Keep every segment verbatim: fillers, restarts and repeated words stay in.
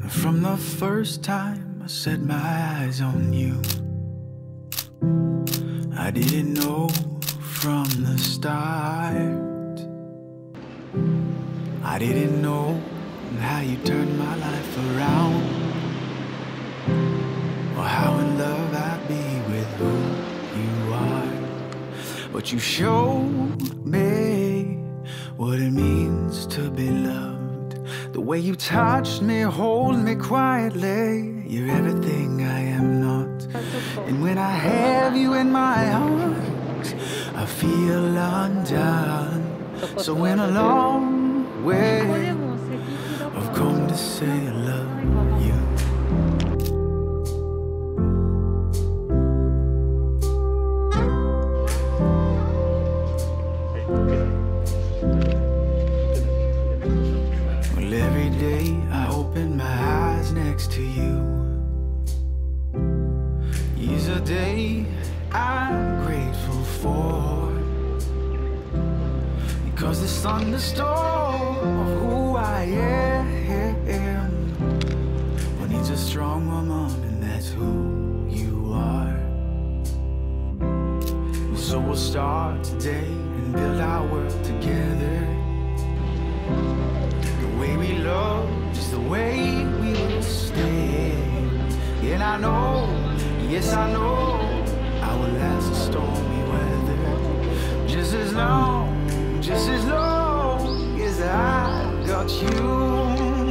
From the first time I set my eyes on you, I didn't know from the start. I didn't know how you turned my life around, or how in love I'd be with who you are. But you showed me what it means to be loved. The way you touched me, hold me quietly. You're everything I am not. And when I have you in my arms, I feel undone. So in a long way, I've come to say I love you. Well, every day I open my eyes next to you is a day I'm grateful for, because this thunderstorm of who I am, well, needs a strong woman, and that's who you are. So we'll start today and build our world together. The way we love is the way we will stay. And I know, yes I know, I will last the stormy weather. Just as long, just as long as I got you.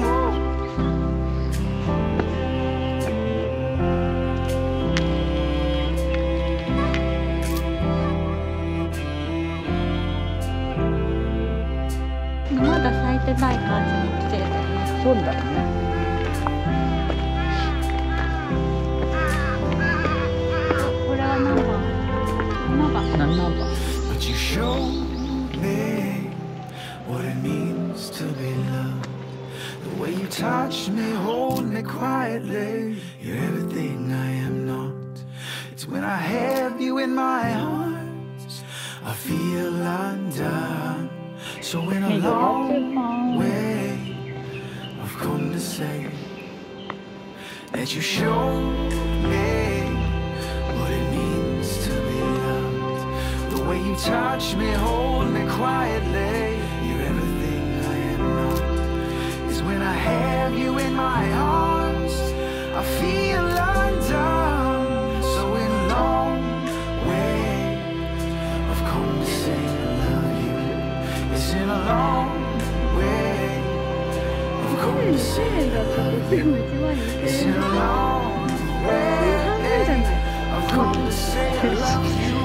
But you showed me what it means to be loved. The way you touch me, hold me quietly. You're everything I am not. It's when I have you in my arms, I feel undone. So in a long way, I've come to say that you showed me what it means to be loved. The way you touch me, hold me quietly. You're everything I am not. It's when I have you in my arms, I feel undone. So in a long way, I've come to say I love you. It's in a long way, I've come to say I love you. It's in a long way, I've come to say I love you.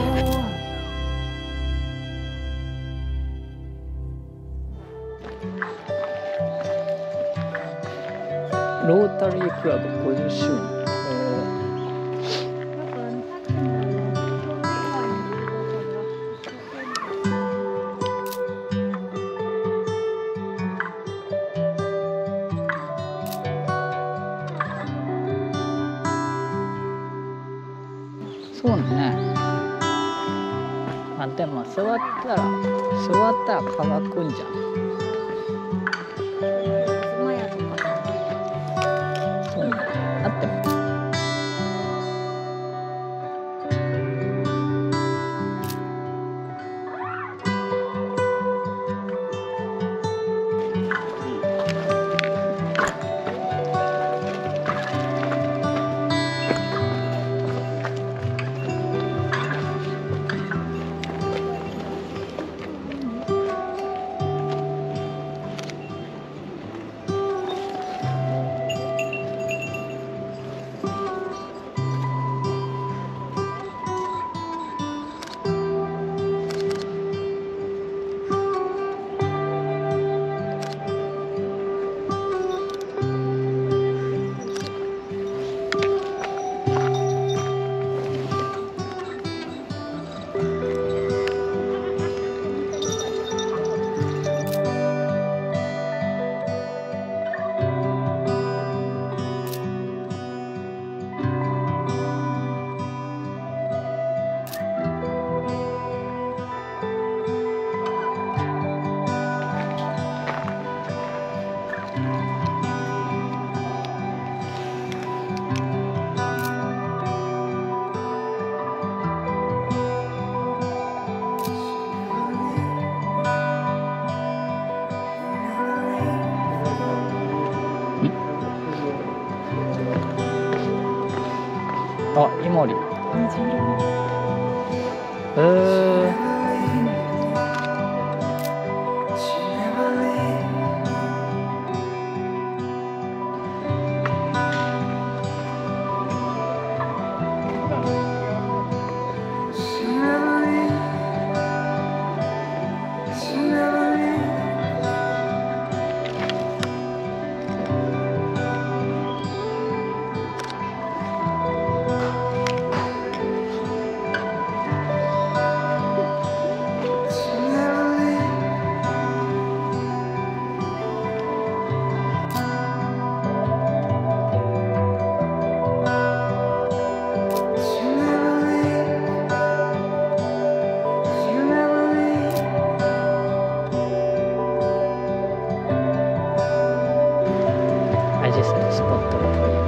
ロータリークラブごじゅっしゅうねん。そうね。あ、でも座ったら座ったら乾くんじゃん。そうね。あっても。 森。 虹色。 えー、アジサイスポットが。